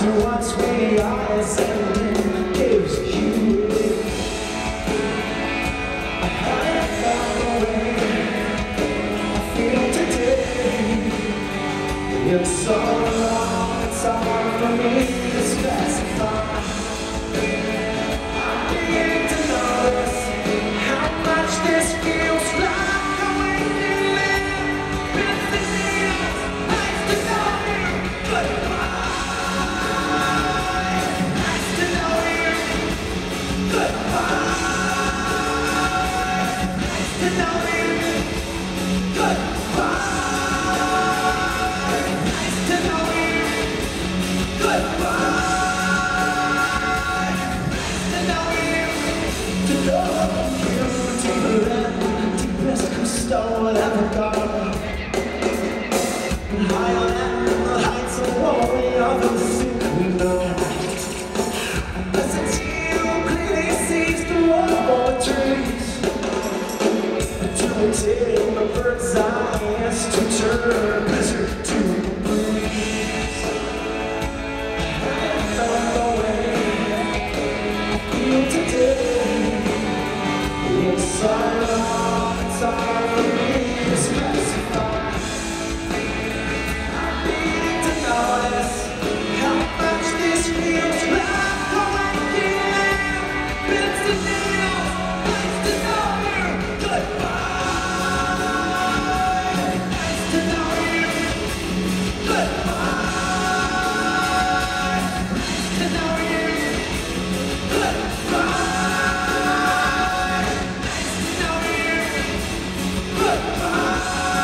to watch me eyes and gives you live. I haven't found the way I feel today. It's so long, it's hard for me to specify. I'm beginning to notice how much this feels like the way you live. It's the needles, nice to know you, goodbye. Nice to know you, goodbye. Nice to know you, goodbye. Nice to know you, goodbye. Nice to know you, to know you deeper than deepest crystal ever gone. Higher than the heights of glory of the signal. Listen to you clearly sees through all the trees. Until the bird's eyes to turn blizzard to breeze. I found the way I feel today. It's hard for me to specify. I'm beginning to notice how much this feels like the way you live. It's the needles, nice to know you, goodbye. Nice to know you, goodbye. Nice to know you, goodbye. Nice to know you, goodbye.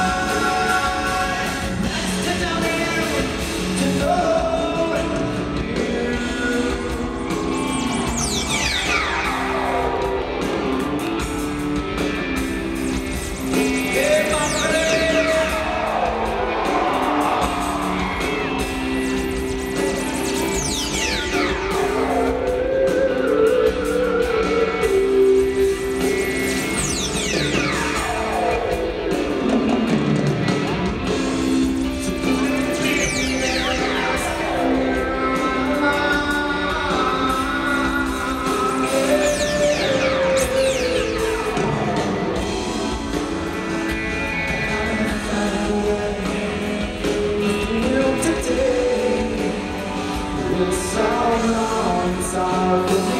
Nice to know you, to know you. Yeah, my friend. It's so long, it's all for me.